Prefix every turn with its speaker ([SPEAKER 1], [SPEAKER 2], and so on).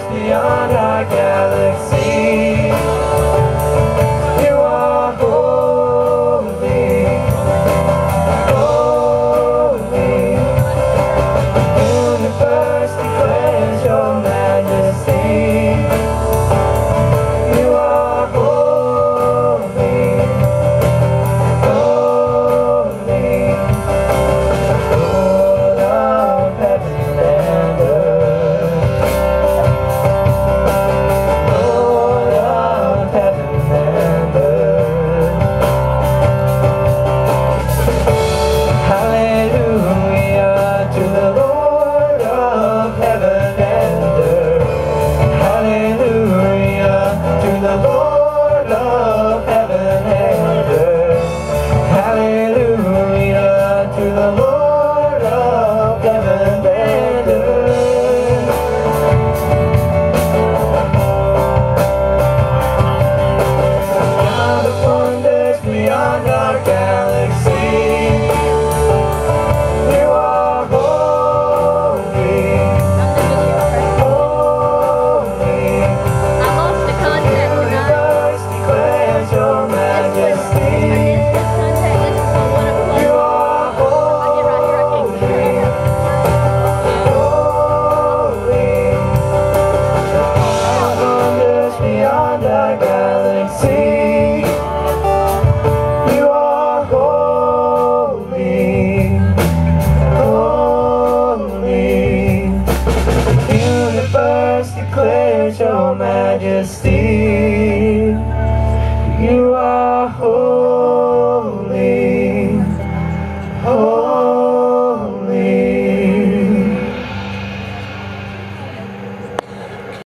[SPEAKER 1] wonders beyond our galaxy. You are holy, holy. The universe declares your majesty. You are holy, holy. Lord of heaven and earth. Lord of heaven and earth. Hallelujah to the Lord of heaven and earth. Hallelujah to the Lord of heaven and earth. Hallelujah to the Lord of heaven and earth. God of wonders beyond our galaxy. You are holy, holy.
[SPEAKER 2] I lost the contact,
[SPEAKER 1] The
[SPEAKER 2] and
[SPEAKER 1] universe declares your majesty.
[SPEAKER 2] this contact list is on one of the
[SPEAKER 1] You are holy, holy. God wonders beyond our galaxy. You are holy, holy. The universe declares your majesty.